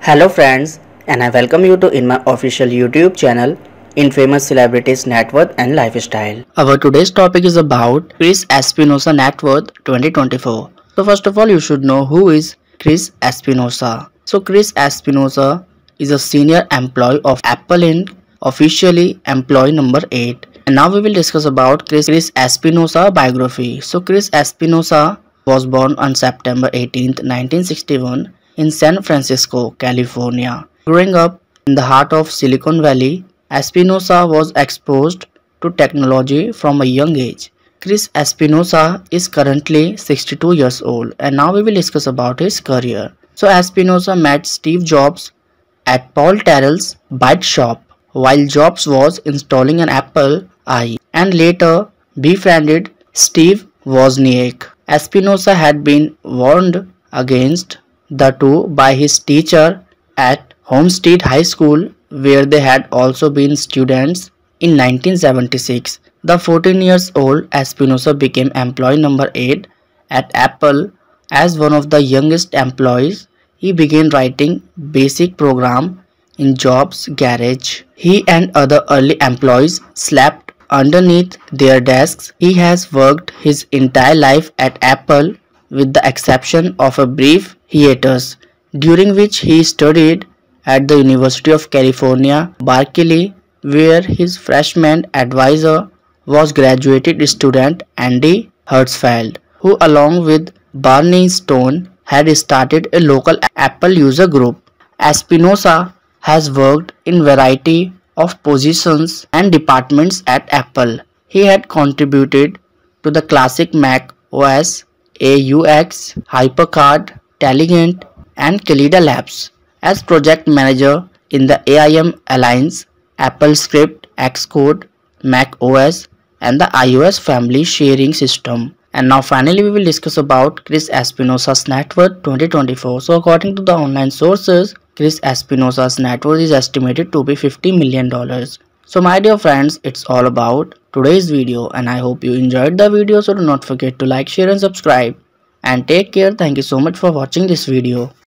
Hello friends, and I welcome you to in my official YouTube channel Infamous Celebrities Net Worth and Lifestyle. Our today's topic is about Chris Espinosa Net Worth 2024. So first of all, you should know who is Chris Espinosa. So Chris Espinosa is a senior employee of Apple Inc., officially employee number 8. And now we will discuss about Chris Espinosa biography. So Chris Espinosa was born on September 18, 1961 in San Francisco, California. Growing up in the heart of Silicon Valley, Espinosa was exposed to technology from a young age. Chris Espinosa is currently 62 years old, and now we will discuss about his career. So Espinosa met Steve Jobs at Paul Terrell's Byte shop while Jobs was installing an Apple I, and later befriended Steve Wozniak. Espinosa had been warned against the two by his teacher at Homestead High School, where they had also been students. In 1976, the 14 years old Espinosa became employee number 8 at Apple. As one of the youngest employees, he began writing basic program in Jobs' garage. He and other early employees slept underneath their desks. He has worked his entire life at Apple with the exception of a brief hiatus during which he studied at the University of California, Berkeley, where his freshman advisor was graduated student Andy Hertzfeld, who along with Barney Stone had started a local Apple user group. Espinosa has worked in variety of positions and departments at Apple. He had contributed to the classic Mac OS, AUX, HyperCard, Teligent, and Kalida Labs. As project manager in the AIM Alliance, AppleScript, Xcode, Mac OS, and the iOS family sharing system. And now finally we will discuss about Chris Espinosa's net worth 2024. So according to the online sources, Chris Espinosa's net worth is estimated to be $50 million. So my dear friends, it's all about today's video, and I hope you enjoyed the video. So do not forget to like, share and subscribe. And take care. Thank you so much for watching this video.